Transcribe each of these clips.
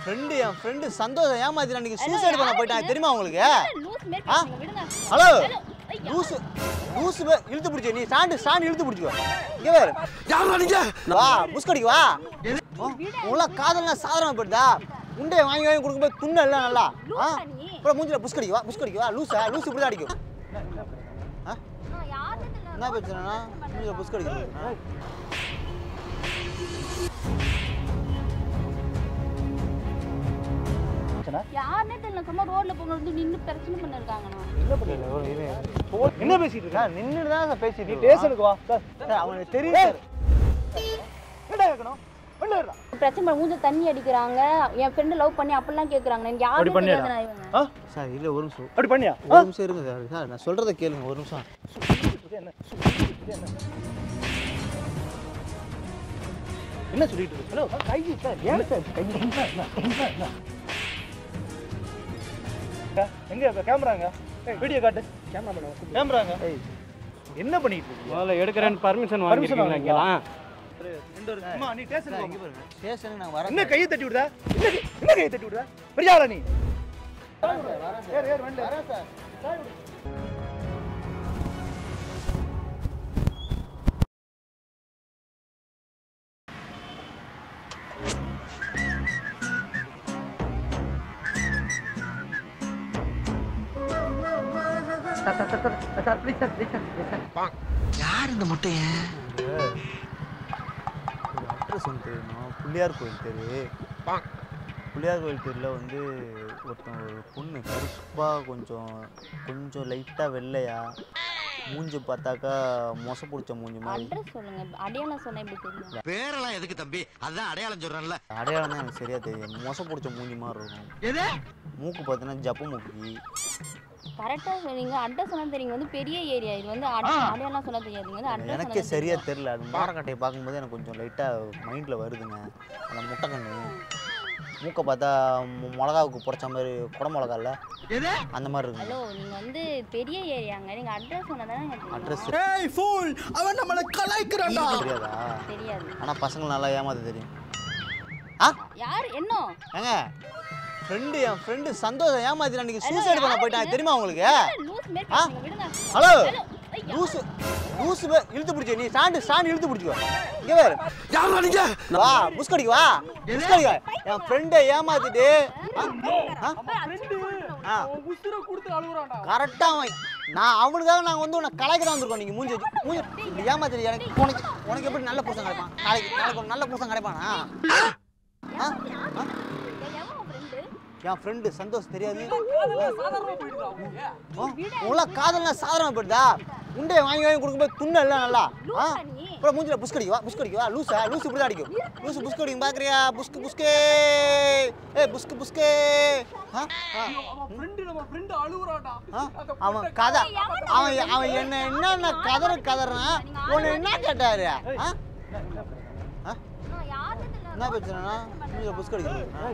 என் friend சந்தோஷம் ஏமாத்திட்டு அன்னைக்கு சூசைட் பண்ண போயிட்டாங்க தெரியுமா உங்களுக்கு? ஹலோ லூசு இழுத்து பிடிச்ச நீ ஸ்டாண்ட் இழுத்து பிடிச்சிக்கோ. இங்க வேற யாரா நீங்க? வா புஸ்கடிக்கு வா. உங்கள காதல்னா சாதாரண போயிடுதா? உண்டை வாங்கி கொடுக்கும்போது துண்ண இல்ல நல்லா. அப்புறம் மூஞ்சில புஸ்கடிக்கு வா. லூசு இப்படி தான் அடிக்கும். என்ன பிரச்சனைனா மூஞ்சில புஸ்கடிக்கு. யாருனே தெரியல சும்மா ரோட்ல போறது நின்னு பிரச்சனை பண்ணிருக்காங்கனா என்ன பேசிட்டு இருக்க? நின்னுட்டு தான் பேசிட்டு நீ ஸ்டேஷனுக்கு வா சார். அவனுக்கு தெரியும் சார். என்னடா கேக்கணும்? பண்ணலடா பிரச்சனை மூஞ்ச தண்ணி அடிக்குறாங்க. என் ஃப்ரெண்ட் லவ் பண்ணி அப்பலாம் கேக்குறாங்க. எனக்கு யாரு தெரியாதுனா இவங்க. சார் இல்ல ஒரு நிமிஷம். அப்படி பண்ணியா? ஒரு நிமிஷம் இருங்க சார். சார் நான் சொல்றத கேளுங்க ஒரு நிமிஷம். என்ன சொல்லிட்டு இருக்க? Hello hi sir. ஏன் சார் கை என்ன? எங்க கேமராங்க? வீடியோ காட்டு. கேமராங்க. என்ன பண்ணிட்டு இருக்கீங்க? முதல்ல எடுக்கறேன்னு பர்மிஷன் வாங்கிருக்கீங்களா? அம்மா நீ ஸ்டேஷனுக்கு இங்க பாருங்க. ஸ்டேஷனுக்கு நான் வரேன். என்ன கையை தட்டி விடுதா? என்ன கையை தட்டி விடுதா? பெரியாளா நீ? ஏறு வந்து. வரேன் சார். யார் இந்த முட்டைய? அட்ரஸ் வந்து புள்ளியார் கோயில் தெரு. புள்ளியார் கோயில் தெருவில் வந்து ஒருத்தன் ஒரு பொண்ணு கருப்பா கொஞ்சம் லைட்டாக வெள்ளையா மூஞ்சி பார்த்தாக்கா மொசை பிடிச்ச மூஞ்சி மாதிரி. அட்ரஸ் சொல்லுங்க. அடையாளம் சொன்னா எப்படி தெரியும்? பேரெல்லாம் எதுக்கு தம்பி? அதான் அடையாளம் சொல்றேன்ல. அடையாளம் தான் எனக்கு சரியா தெரியும். மொசை பிடிச்ச மூஞ்சி மாதிரி இருக்கும். மூக்கு பார்த்தீங்கன்னா ஜப்பு மூக்கி. கரெக்டா சொன்னீங்க. அட்ரஸ் சொன்னா தெரியுங்க. வந்து பெரிய ஏரியா இது. வந்து அடையாளம் சொன்னா தெரியாதுங்க. வந்து அட்ரஸ் எனக்கே சரியா தெரியல. அது மாரக்கட்டையை பார்க்கும்போது எனக்கு கொஞ்சம் லைட்டாக மைண்டில் வருதுங்க. அந்த முட்டை கண்ணு மூக்கை பார்த்தா மிளகாவுக்கு புடைச்ச மாதிரி குட மிளகா இல்லை அந்த மாதிரி இருக்கு. ஹலோ நீங்க வந்து பெரிய ஏரியாங்க. நீங்க அட்ரஸ் சொன்னா தானே அட்ரஸ் ஏய் ஃபூல், அவன் நம்மள கலாய்க்கறான்டா. தெரியாதா? தெரியாது. ஆனால் பசங்க நல்லா ஏமாத்த தெரியும். யார் என்ன? ஏங்க என் ஃப்ரெண்டு சந்தோஷம் ஏமாத்திட்டு அன்னைக்கு சூசைட் பண்ண போயிட்டாங்க தெரியுமா உங்களுக்கு? லூஸ் மேல பேசுங்க விடுங்க. ஹலோ லூசு இழுத்து பிடிச்ச நீ ஸ்டாண்ட் இழுத்து பிடிச்சிக்கோ. இங்க வேற யாரா நீங்க? வா புஸ்கடிக்கு வா. என் ஃப்ரெண்டை ஏமாத்திட்டு உசுர கொடுத்து அழுகுறான்டா. கரெக்டா அவனுக்காக நாங்க வந்து உன்னை கலாய்க்க தான் வந்திருக்கோம். நீங்க மூஞ்சி ஏமாத்திட்டு எனக்கு உனக்கு எப்படி நல்ல புருஷன் கிடைப்பான்? நாளைக்கு ஒரு நல்ல புருஷன் கிடைப்பானா? என் ஃப்ரெண்டு சந்தோஷ் தெரியாது. உங்கள காதல்னா சாதாரண போயிடுதா? உண்டை வாங்கி கொடுக்கும்போது துண்ண இல்ல நல்லா. அப்புறம் மூஞ்சில புஸ்கடிக்கு வா. லூசு இப்படி தான் அடிக்கும். புஸ்கடிக்கு பாக்குறியா? புஸ்கே அவன் கதை அவன் என்ன கதறான். உன்னை என்ன கேட்டாரு? என்ன பிரச்சனைனா மூஞ்சில புஸ்கடிக்கு.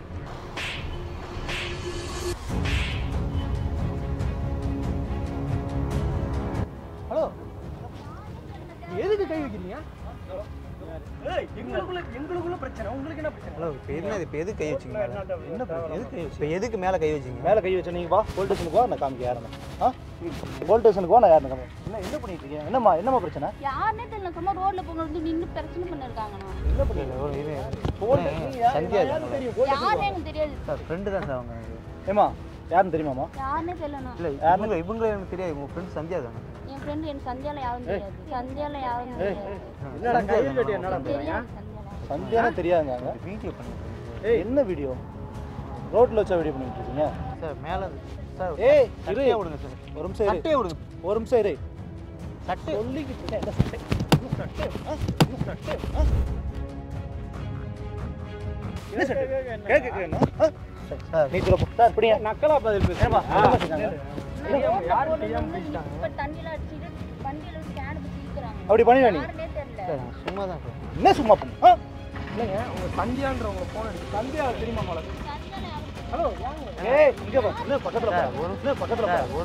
ஹலோ எதுக்கு கை வைக்கிறீங்க? எங்களுக்குள்ள பிரச்சனை. உங்களுக்கு என்ன பிரச்சனை? ஹலோ இப்போ எதுக்கு கை வச்சிங்க? என்ன இப்போ எதுக்கு மேலே கை வச்சிங்க? மேலே கை வச்ச நீங்கள் வா போலீஸ் ஸ்டேஷனுக்கு வா. நான் காமிக்க யாருன்னு. போலீஸ் ஸ்டேஷனுக்கு வா. நான் யாருன்னு காமிக்க. என்ன பண்ணிட்டு இருக்கீங்க? என்னம்மா பிரச்சனை? யாருனே தெரியல சும்மா ரோட்ல போறது நின்னு பிரச்சனை பண்ணிருக்காங்கனா. என்ன பண்ணிட்டு சந்தியா யாருனே எனக்கு தெரியாது. சார் ஃப்ரெண்டு தான் சார் அவங்க. ஏமா யாருன்னு தெரியுமாமா? யாருனே தெரியலனா. இல்ல இவங்க எனக்கு தெரியாது. உங்க ஃப்ரெண்ட் சந்தியா தானே? என் ஃப்ரெண்ட் என் சந்தியால யாரும் தெரியாது. சந்தியால யாரும் தெரியாது. என்னடா கை கட்டி என்னடா பண்றீங்க? சந்தியானே தெரியாதுங்க. வீடியோ பண்ணிட்டு. என்ன வீடியோ? ரோட்ல வச்ச வீடியோ பண்ணிட்டு இருக்கீங்க சார்? மேல சார் இரு விடுங்க சார். ஒரு நிமிஷம் இரு. சட்டை விடுங்க. ஒரு நிமிஷம் இரு. சட்டை சொல்லிக்கிட்டு என்ன சட்டை? என்ன சட்டை? கேக்குறேன்னா சார் நீ சொல்ல சார் இப்படி நக்கலா பதில் பேசுறேன். யாரும் தெரியாம பேசிட்டாங்க. இப்ப தண்ணில அடிச்சிட்டு வண்டியில ஸ்கேன் பிடிக்குறாங்க. அப்படி பண்ணியா நீ? யாருனே தெரியல. சார் சும்மா தான் சார். என்ன சும்மா பண்ணு? இல்லங்க உங்க சந்தியான்றவங்க போன் எடுத்து சந்தியா தெரியுமா உங்களுக்கு? சந்தியால யாரும் ஹலோ ஏய் இங்க வா. என்ன பக்கத்துல பா. ஒரு பக்கத்துல பா. ஒரு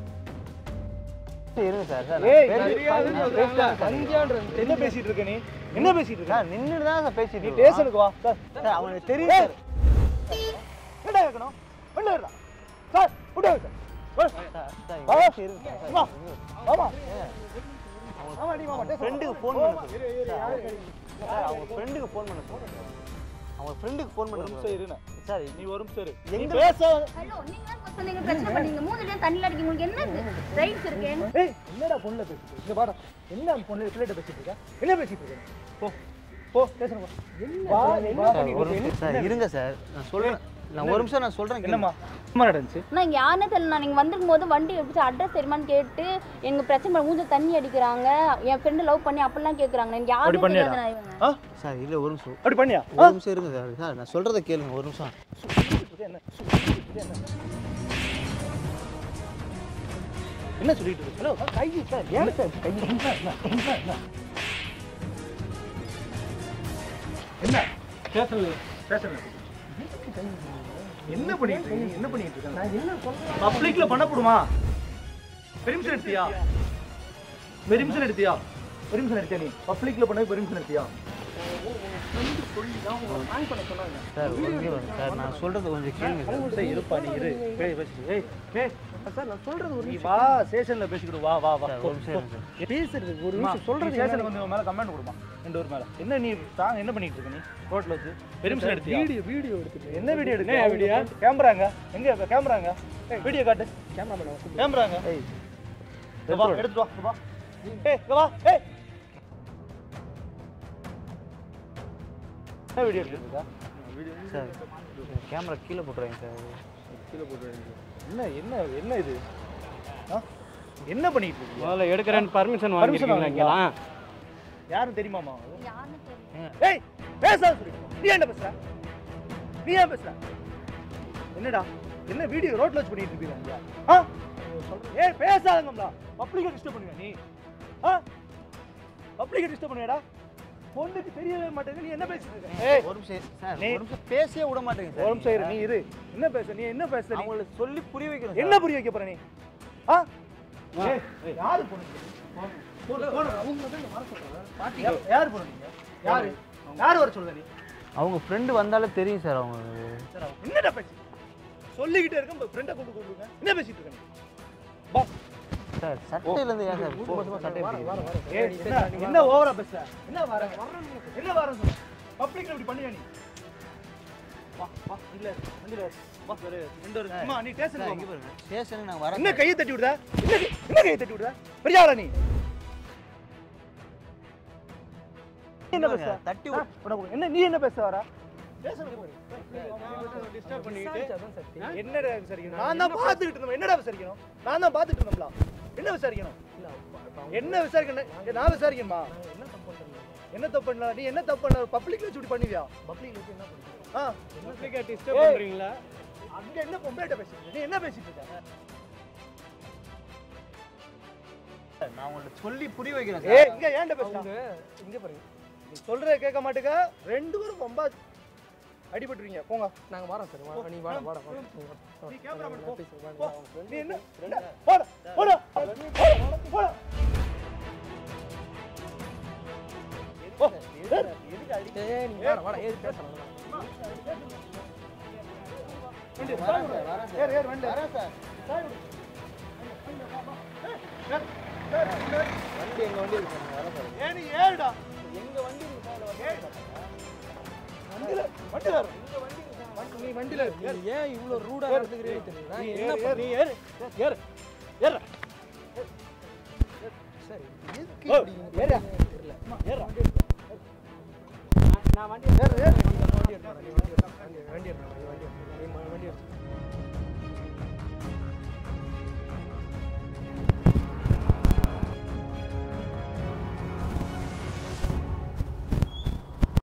இருங்க சார். ஏய் சந்தியான்ற என்ன பேசிட்டு இருக்க நீ? என்ன பேசிட்டு இருக்க சார் நின்னுட்டு தான் சார் பேசிட்டு நீ இருக்கோம். ஸ்டேஷனுக்கு வா சார் சார் அவனுக்கு தெரியும் சார். என்ன கேட்கணும் வெளில இருடா சார் விடு சார் சார் இருங்க சார். வா வாமா ஆமா நீ மாமா ஃப்ரெண்டுக்கு ஃபோன் பண்ணு சார். அவங்க ஃப்ரெண்டுக்கு ஃபோன் பண்ணு சார். அவங்க ஃப்ரெண்டுக்கு ஃபோன் பண்ணு நிமிஷம் இருங்க சார். நீ ஒரு நிமிஷம் இரு எங்க பேச ஹலோ நீங்க தான் ஃபர்ஸ்ட் நீங்க பிரச்சனை பண்ணீங்க மூணுல தண்ணில அடிக்க உங்களுக்கு என்ன ரைட்ஸ் இருக்கு ஏய் என்னடா பொண்ணுல பேசிட்டு இங்க பாடா என்ன பொண்ணுல பிள்ளைட்ட பேசிட்டு இருக்க என்ன பேசிட்டு இருக்க போ போ ஸ்டேஷனுக்கு வா என்ன சார் பண்ணிட்டு ஒரு நிமிஷம் சார் இருங்க சார். நான் சொல்றேன். நான் ஒரு நிமிஷம் நான் சொல்றேன். என்னம்மா என்ன நடந்துச்சு நான் இங்க யாருன்னே தெரியல. நான் நீங்க வந்திருக்கும் போது வண்டி எப்படி அட்ரஸ் தெரியுமான்னு கேட்டு எங்க பிரச்சனை மூஞ்ச தண்ணி அடிக்கிறாங்க. என் ஃப்ரெண்டு லவ் பண்ணி அப்பெல்லாம் கேக்குறாங்க. எனக்கு யாரும் தெரியாது நான் இவங்க. சார் இல்ல ஒரு நிமிஷம். அப்படி பண்ணியா ஒரு நிமிஷம் இருங்க சார். சார் நான் சொல்றத கேளுங்க ஒரு நிமிஷம். என்ன சொல்லிட்டு இருக்க ஹலோ கை சார் ஏன் சார் கை என்ன ஸ்டேஷன்ல என்ன பண்ணிட்டு இருக்கீங்க என்ன பண்ணிட்டு இருக்க நான் என்ன சொல்றேன் பப்ளிக்ல பண்ணப்படுமா பெர்மிஷன் எடுத்தியா பெர்மிஷன் எடுத்தியா நீ பப்ளிக்ல பண்ண பெர்மிஷன் எடுத்தியா சார் சார் நான் சொல்றது கொஞ்சம் கேளுங்க சார். இருப்பா நீ இரு சார் நான் சொல்றது ஒரு வா ஸ்டேஷன்ல பேசிக்கிடு வா வா வா ஒரு நிமிஷம் இருங்க சார். பேசுறது ஒரு நிமிஷம் சொல்றது ஸ்டேஷன்ல வந்து மேல கமெண்ட் கொடுமா ரெண்டு பேர் மேல என்ன நீ சாங் என்ன பண்ணிட்டு இருக்க நீ ரோட்ல வச்சு பெர்மிஷன் எடுத்தியா வீடியோ எடுத்து என்ன வீடியோ எடுக்க கேமராங்க எங்க கேமராங்க வீடியோ காட்டு கேமராங்க ஏய் வா எடுத்து வா ஏய் வா ஏய் என்ன வீடியோ எடுத்துருக்கா சார் கேமரா கீழே போட்டுறேங்க சார். என்ன என்ன என்ன இது என்ன பண்ணிட்டு இருக்கீங்க முதல்ல எடுக்கிறேன்னு பர்மிஷன் வாங்கிருக்கீங்களா இங்கலாம்? யாரும் தெரியுமாமா யாருன்னு தெரியல. ஏய் பேசாத சொல்லு நீ என்ன பேசுற நீ ஏன் பேசுற என்னடா என்ன வீடியோ ரோட்ல வச்சு பண்ணிட்டு இருக்கீங்க ஏய் பேசாதங்கம்டா பப்ளிக்க டிஸ்டர்ப் பண்ணுங்க நீ பப்ளிக்க டிஸ்டர்ப் பண்ணுடா பொண்ணுக்கு தெரியவே மாட்டேங்குது நீ என்ன பேசிட்டு இருக்க ஏய் ஒரு நிமிஷம் சார். ஒரு நிமிஷம் பேசவே விட மாட்டேங்க சார். ஒரு நிமிஷம் இரு நீ இரு என்ன பேச நீ என்ன பேச நீ அவங்களுக்கு சொல்லி புரிய வைக்கணும். என்ன புரிய வைக்க போற நீ யாரு பொண்ணு யாரு பொண்ணு நீங்க யாரு யாரு வர சொல்ற நீ அவங்க ஃப்ரெண்டு வந்தாலே தெரியும் சார். அவங்க என்னடா பேசி சொல்லிக்கிட்டே இருக்க ஃப்ரெண்டை கொண்டு கொடுங்க என்ன பேசிட்டு இருக்க நீ வா சார் சட்டையில இருந்து ஏன் சார் சும்மா சட்டை ஏய் என்ன ஓவரா பேசுற என்ன வர என்ன வர சொல்ற பப்ளிக்ல இப்படி பண்ணுவ நீ வா வா வண்டில வா ரெண்டு ஒரு அம்மா நீ ஸ்டேஷன் இங்க பாருங்க. ஸ்டேஷனுக்கு நான் வரேன். என்ன கையை தட்டி விடுற என்ன கையை தட்டி விடுற பெரிய ஆளா நீ என்ன பேசுற தட்டி என்ன நீ என்ன பேச வர டிஸ்டர்ப் பண்ணிட்டு என்னடா விசாரிக்கணும் நான் தான் பாத்துக்கிட்டு இருந்தேன் என்னடா விசாரிக்கணும் நான் தான் பாத்துட்டு இருந்தேன்ல என்ன விசாரிக்கணும் என்ன விசாரிக்கணும் நான் விசாரிக்கணுமா என்ன தப்பு பண்ணல நீ என்ன தப்பு பண்ண பப்ளிக்ல வச்சு இப்படி பண்ணுவியா பப்ளிக்ல வச்சு என்ன பண்ணுவ பப்ளிக்கா டிஸ்டர்ப் பண்றீங்களா? அங்க என்ன பொம்பளைட்ட பேசிட்டு நீ என்ன பேசிட்டு இருக்க நான் உங்களுக்கு சொல்லி புரிய வைக்கிறேன் ஏய் சார். இங்க ஏன்டா பேசுற இங்க பாருங்க. நீ சொல்றத கேட்க மாட்டேங்க ரெண்டு பேரும் ரொம்ப அடிபட்டுறீங்க போங்க நாங்க வரோம் சார். நீ வாடா நீ கேமரா பண்ணு போ நீ என்ன போடா போடா போடா போ எதுக்கு அடி ஏய் நீ வாடா ஏது பேசலாம். வண்டி ஏறு வண்டி வரேன் சார் வண்டி எங்க வண்டி இருக்கு சார். வரேன் சார். ஏனி ஏறுடா எங்க வண்டி இருக்கு சார். வண்டில வண்டில நீ வண்டில ஏன் இவ்ளோ ரூடா நடந்துக்கிறீங்க தெரியல. நீ என்ன நீ ஏறு ஏறு ஏறு சரி எதுக்கு ஏறு தெரியல. ஏறு நான் வண்டி ஏறு ஏறு வண்டி எடுறேன். வண்டி எடுறேன். வண்டி எடுறேன்.